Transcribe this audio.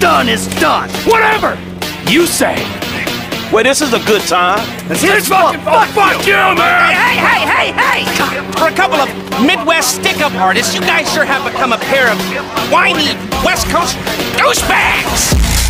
done is done. Whatever you say. Well, this is a good time. Here's fuck you, man! Hey! For a couple of Midwest stick-up artists, you guys sure have become a pair of whiny West Coast douchebags!